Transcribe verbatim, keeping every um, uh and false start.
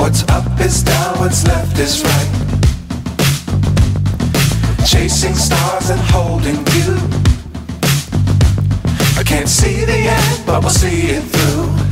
What's up is down, what's left is right. Chasing stars and holding you. I can't see the end, but we'll see it through.